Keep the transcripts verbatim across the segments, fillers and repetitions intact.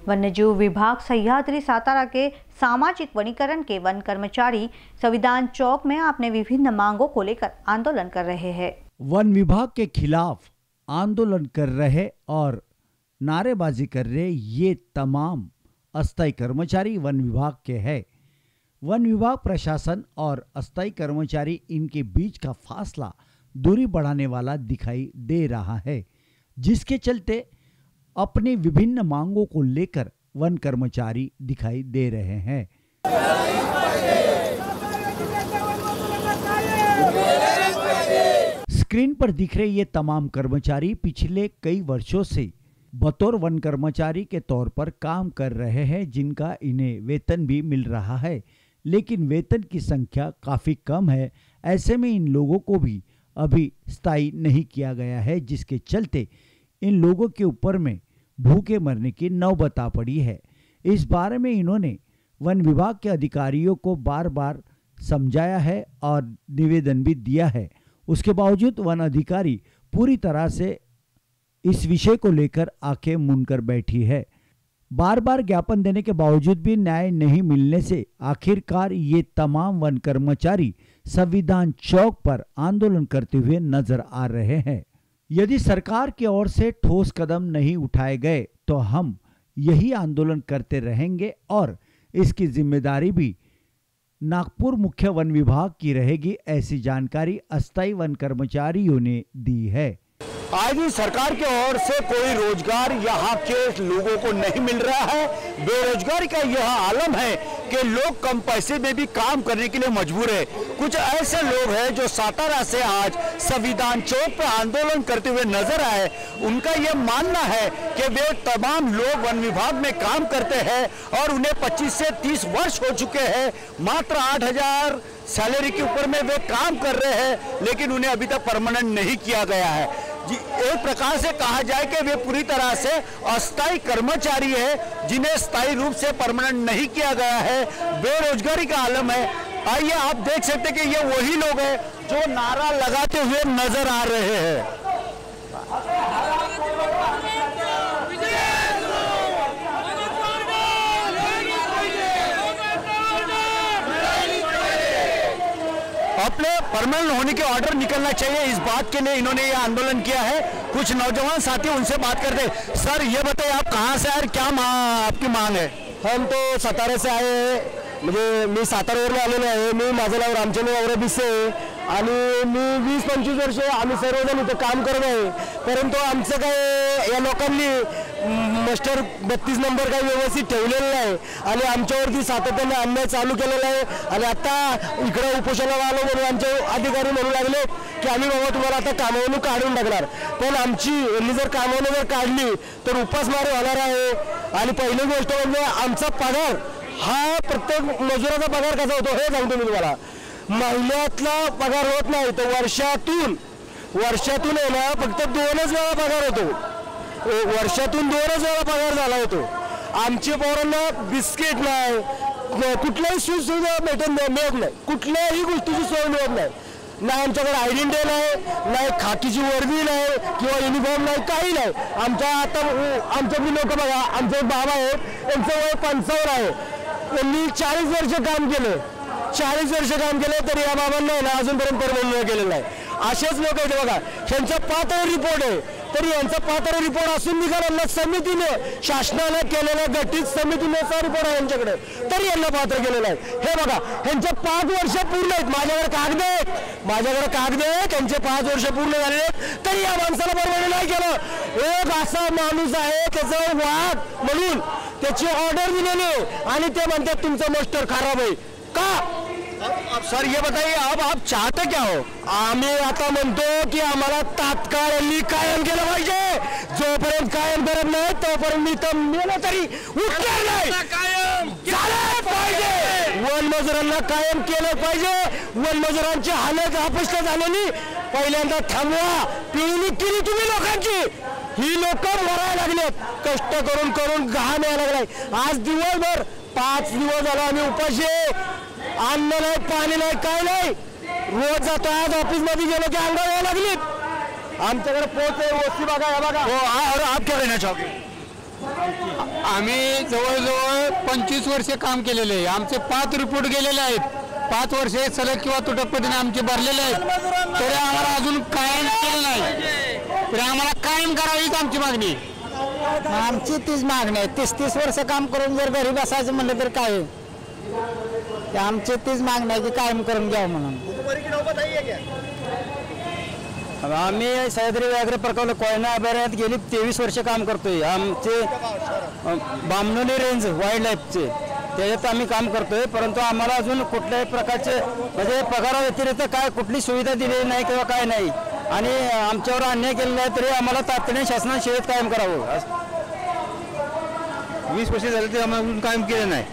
वन्यजीव विभाग सह्याद्री सातारा के सामाजिक वनीकरण के वन कर्मचारी संविधान चौक में अपने विभिन्न मांगों को लेकर आंदोलन कर रहे हैं। वन विभाग के खिलाफ आंदोलन कर रहे और नारेबाजी कर रहे ये तमाम अस्थायी कर्मचारी वन विभाग के हैं। वन विभाग प्रशासन और अस्थायी कर्मचारी इनके बीच का फासला दूरी बढ़ाने वाला दिखाई दे रहा है, जिसके चलते अपनी विभिन्न मांगों को लेकर वन कर्मचारी दिखाई दे रहे हैं। स्क्रीन पर दिख रहे ये तमाम कर्मचारी पिछले कई वर्षों से बतौर वन कर्मचारी के तौर पर काम कर रहे हैं, जिनका इन्हें वेतन भी मिल रहा है, लेकिन वेतन की संख्या काफ़ी कम है। ऐसे में इन लोगों को भी अभी स्थायी नहीं किया गया है, जिसके चलते इन लोगों के ऊपर में भूखे मरने की नौबत आ पड़ी है। इस बारे में इन्होंने वन विभाग के अधिकारियों को बार बार समझाया है और निवेदन भी दिया है। उसके बावजूद वन अधिकारी पूरी तरह से इस विषय को लेकर आंखें मूंदकर बैठी है। बार बार ज्ञापन देने के बावजूद भी न्याय नहीं मिलने से आखिरकार ये तमाम वन कर्मचारी संविधान चौक पर आंदोलन करते हुए नजर आ रहे हैं। यदि सरकार की ओर से ठोस कदम नहीं उठाए गए तो हम यही आंदोलन करते रहेंगे और इसकी जिम्मेदारी भी नागपुर मुख्य वन विभाग की रहेगी, ऐसी जानकारी अस्थायी वन कर्मचारियों ने दी है। आज भी सरकार की ओर से कोई रोजगार यहाँ के लोगों को नहीं मिल रहा है। बेरोजगारी का यह आलम है कि लोग कम पैसे में भी काम करने के लिए मजबूर है। कुछ ऐसे लोग हैं जो सातारा से आज संविधान चौक पर आंदोलन करते हुए नजर आए। उनका यह मानना है कि वे तमाम लोग वन विभाग में काम करते हैं और उन्हें पच्चीस से तीस वर्ष हो चुके हैं। मात्र आठ हजार सैलरी के ऊपर में वे काम कर रहे हैं, लेकिन उन्हें अभी तक परमानेंट नहीं किया गया है। एक प्रकार से कहा जाए कि वे पूरी तरह से अस्थायी कर्मचारी है, जिन्हें स्थायी रूप से परमानेंट नहीं किया गया है। बेरोजगारी का आलम है। आइए आप देख सकते हैं कि ये वही लोग हैं जो नारा लगाते हुए नजर आ रहे हैं। अपने परमानेंट होने के ऑर्डर निकलना चाहिए, इस बात के लिए इन्होंने ये आंदोलन किया है। कुछ नौजवान साथी उनसे बात करते। सर ये बताइए, आप कहाँ से आए, क्या मा, आपकी मांग है? हम तो सातारा से आए हैं, म्हणजे मी साताऱ्यावरून आलेलो आहे। मी माझं नाव रामचंद्र औरबिसे आणि मी वीस पंचवीस वर्ष आम्ही सर्वजण इथं काम करत आहे, परंतु आमचं काय या लोकांनी मास्टर बत्तीस नंबर काही व्यवस्थित ठेवलेलं नाही आणि आमच्यावरती सातत्याने अन्याय चालू केलेला आहे। आणि आता इकडे उपोषणाला आलो म्हणून आमचे अधिकारी म्हणू लागले की आम्ही बाबा तुम्हाला आता कामावरून काढून टाकणार, पण आमची यांनी जर कामावरून जर काढली तर उपासमार होणार आहे। आणि पहिली गोष्ट म्हणजे आमचा पगार हा प्रत्येक मजुराचा पगार कसा होतो हे सांगतो मी तुम्हाला। महिन्यातला पगार होत नाही, तर वर्षातून वर्षातून आहे ना फक्त दोनच वेळा पगार होतो। वर्षातून दोनच वेळा पगार झाला होतो। आमच्या पोरांना बिस्किट नाही, कुठल्याही सुविधा भेटत नाही, मिळत नाही, कुठल्याही गोष्टीची सोय मिळत नाही। नाही आमच्याकडे आयडेंटिटी नाही, नाही खाकीची वर्दी नाही किंवा युनिफॉर्म नाही, काही नाही। आमच्या आता आमच्याकडे लोक बघा, आमचे बाबा आहेत, त्यांचं वय पंचावन्न आहे, त्यांनी चाळीस वर्ष काम केलं चाळीस वर्ष काम केलं तरी या बाबांना ना अजूनपर्यंत परमनंट केलेलं नाही। असेच लोक आहेत बघा, त्यांचा पात्र रिपोर्ट आहे, तरी यांचा पात्र रिपोर्ट असून निघाला समितीने शासनाने केलेल्या गठीत समितीनेचा रिपोर्ट आहे यांच्याकडे, तरी यांना पात्र केलेलं आहे। हे बघा, यांचे पाच वर्ष पूर्ण आहेत, माझ्याकडे कागद आहेत माझ्याकडे कागद आहेत त्यांचे पाच वर्ष पूर्ण झाले आहेत, तरी या माणसाला परवानगी नाही केलं। एक असा माणूस आहे त्याचा वाद म्हणून त्याची ऑर्डर दिलेली आणि ते म्हणतात तुमचं मास्टर खराब आहे का? अब सर ये बताइए, अब आप चाहते क्या हो? आम्ही आता म्हणतो की आम्हाला तात्काळ यांनी कायम केलं पाहिजे। जोपर्यंत कायम करत नाही तोपर्यंत मी तर मेलो तरी उठणार नाही, कायम झालं पाहिजे। वन मजुरांना कायम केलं पाहिजे। वन मजुरांची हालत अपेक्षा झालेली पहिल्यांदा थांबवा। पिळवणी केली तुम्ही लोकांची, ही लोक मरायला लागलेत, कष्ट करून करून घाम यायला लागलाय। आज दिवसभर पाच दिवस झाला आम्ही उपाशी, अन्न नाही, पाणी नाही, काय नाही। रोज जातो, आज ऑफिस मध्ये गेलो की अंगावर यायला लागलीत। आमच्याकडे पोहोच आहे, वस्ती बघा, हे बघा। और आप क्या कहना चाहोगे? आम्ही जवळजवळ पंचवीस वर्षे काम केलेले आहे. आमचे पाच रिपोर्ट गेलेले आहेत. पाच वर्षे सलग किंवा तुटक पद्धतीने आमचे भरलेले आहेत. तरी आम्हाला अजून कायम केलं नाही. तरी आम्हाला कायम करावीच आमची मागणी. आमची तीच मागणी आहे. तीस तीस वर्ष काम करून जर घरी बसायचं म्हणलं तर काय, आमची तीच मागणी आहे की कायम करून घ्यावं म्हणून. आम्ही सह्याद्री व्याघ्र प्रकल्प कोयना अभयारण्यात गेली तेवीस वर्ष काम करतोय. आमचे बामणोली रेंज वाईल्ड लाईफचे त्याच्यात आम्ही काम करतोय. परंतु आम्हाला अजून कुठल्याही प्रकारचे म्हणजे पगाराव्यतिरिक्त काय कुठली सुविधा दिलेली नाही किंवा काय नाही. आणि आमच्यावर अन्याय केलेला आहे तरी आम्हाला तातडीने शासनाने सेवेत कायम करावं. वीस वर्ष झाले ते आम्हाला अजून कायम केलं नाही.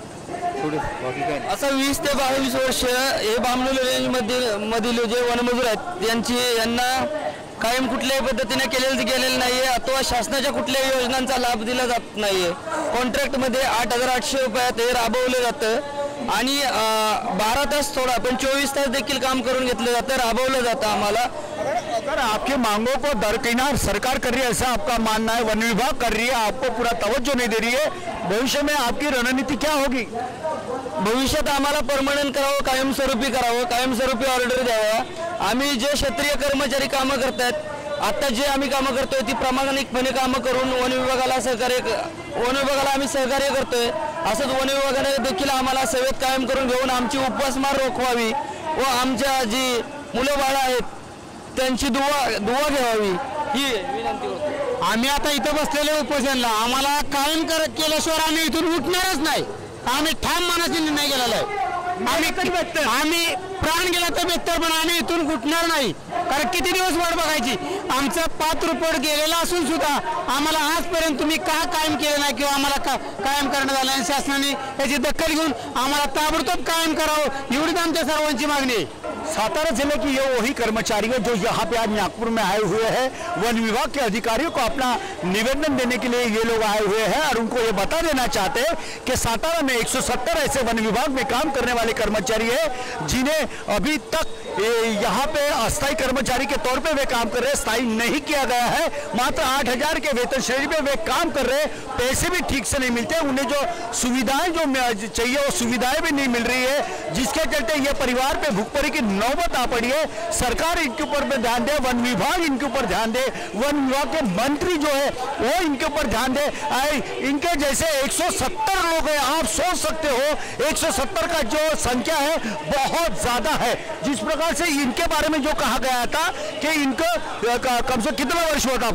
असं वीस ते बावीस वर्ष हे बामणोली रेंज मधील मधील जे वनमजूर आहेत यांची यांना कायम कुठल्याही पद्धतीने केलेलं गेलेलं नाही आहे अथवा शासनाच्या कुठल्याही योजनांचा लाभ दिला जात नाही आहे. कॉन्ट्रॅक्टमध्ये आठ हजार आठशे रुपयात हे राबवलं जातं आणि बारा तास थोडा पण चोवीस तास देखील काम करून घेतलं जातं, राबवलं जातं आम्हाला. अगर आपकी मांगों को दरकिनार सरकार कर रही है ऐसा आपका मानना है, वन विभाग कर रही है, आपको पूरा तवज्जो नहीं दे रही है, भविष्य में आपकी रणनीति क्या होगी? भविष्यात आम्हाला परमनंट करावं, कायमस्वरूपी करावं, कायमस्वरूपी ऑर्डर द्यावा. आम्ही जे क्षेत्रीय कर्मचारी कामं करतात आता जे आम्ही कामं करतोय ती प्रामाणिकपणे कामं करून वन विभागाला सहकार्य वन विभागाला आम्ही सहकार्य करतोय. असंच वन विभागाने देखील आम्हाला सेवेत कायम करून घेऊन आमची उपासमार रोखवावी व आमच्या जी मुलं बाळं आहेत त्यांची दुवा दुवा घ्यावी ही विनंती करतो. आम्ही आता इथं बसलेले उपोषणला आम्हाला कायम कर केल्याशिवाय आम्ही इथून उठणारच नाही. आम्ही ठाम मनाचा निर्णय केलेला आहे. आम्ही आम्ही प्राण गेला तर बेहतर पण आम्ही इथून उठणार नाही. कारण किती दिवस वाट बघायची. आमचा पाच रिपोर्ट गेलेला असून सुद्धा आम्हाला आजपर्यंत तुम्ही का कायम केलं नाही किंवा आम्हाला का कायम करण्यात आलं आणि शासनाने याची दखल घेऊन आम्हाला ताबडतोब कायम करावं एवढीच आमच्या सर्वांची मागणी आहे. सातारा जिले की ये वही कर्मचारी है जो यहाँ पे आज नागपुर में आए हुए हैं. वन विभाग के अधिकारियों को अपना निवेदन देने के लिए ये लोग आए हुए हैं और उनको ये बता देना चाहते हैं कि सातारा में एक सौ सत्तर ऐसे वन विभाग में काम करने वाले कर्मचारी हैं जिन्हें अभी तक यहाँ पे अस्थायी कर्मचारी के तौर पे वे काम कर रहे हैं, स्थायी नहीं किया गया है. मात्र आठ हजार के वेतन श्रेणी में वे काम कर रहे हैं. पैसे भी ठीक से नहीं मिलते, उन्हें जो सुविधाएं जो चाहिए वो सुविधाएं भी नहीं मिल रही है, जिसके चलते ये परिवार पे भुखमरी की नौबत आ पड़ी है. सरकार इनके ऊपर में ध्यान दे, वन विभाग इनके ऊपर ध्यान दे, वन विभाग के मंत्री जो है वो इनके ऊपर ध्यान दे. इनके जैसे एक सौ सत्तर लोग हैं. आप सोच सकते हो एक सौ सत्तर का जो संख्या है बहुत ज्यादा है. जिस प्रकार से इनके बारे में जो कहा गया था कि इनको कम से कितना वर्ष हुआ था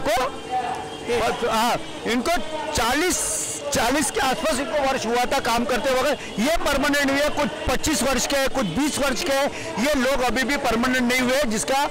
आपको? हाँ, इनको चालीस चालीस के आसपास इनको वर्ष हुआ था काम करते वक्त. ये परमानेंट हुए, कुछ पच्चीस वर्ष के, कुछ बीस वर्ष के, ये लोग अभी भी परमानेंट नहीं हुए. जिसका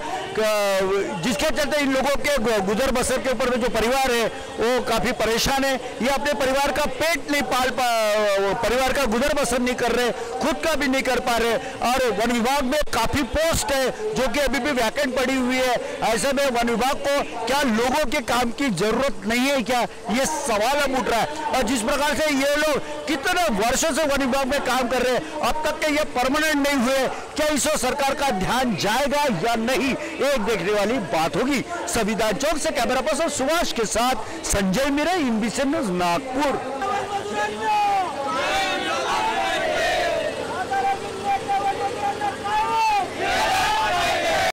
जिसके चलते इन लोगों के गुजर बसर के ऊपर में जो परिवार है वो काफ़ी परेशान है. ये अपने परिवार का पेट नहीं पाल पा परिवार का गुजर बसर नहीं कर रहे, खुद का भी नहीं कर पा रहे. और वन विभाग में काफ़ी पोस्ट है जो कि अभी भी वैकेंट पड़ी हुई है. ऐसे में वन विभाग को क्या लोगों के काम की जरूरत नहीं है क्या, ये सवाल अब उठ रहा है. और जिस प्रकार से ये लोग कितने वर्षों से वन विभाग में काम कर रहे हैं, अब तक के ये परमानेंट नहीं हुए, क्या इस सरकार का ध्यान जाएगा या नहीं, एक देखने वाली बात होगी. संविधान चौक से कैमरा पर्सन सुभाष के साथ Sanjay Mire, I N B C N news Nagpur.